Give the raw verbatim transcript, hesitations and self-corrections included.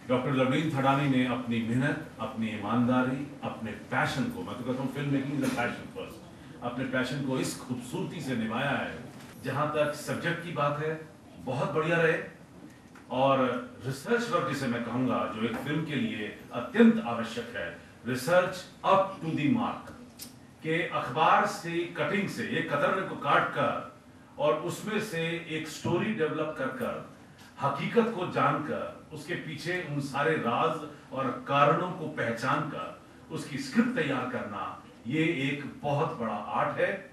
Doctor Lovleen Thadani ने अपनी मेहनत, अपनी ईमानदारी, अपने पैशन को, मैं तो कहता हूँ film making is a passion first, अपने पैशन को इस खूबसूरती से निभाया है। जहाँ तक सब्जेक्ट की बात है, बहुत बढ़िया रहे। और रिसर्च वर्क जिसे मैं कहूँगा, जो एक फिल्म के लिए अत्यंत आवश्यक है, research up to the mark, के अखबार से कटिंग से एक कतरने को काट कर और उसमें से एक स्टोरी डेवलप कर कर हकीकत को जानकर उसके पीछे उन सारे राज और कारणों को पहचान कर उसकी स्क्रिप्ट तैयार करना, ये एक बहुत बड़ा आर्ट है।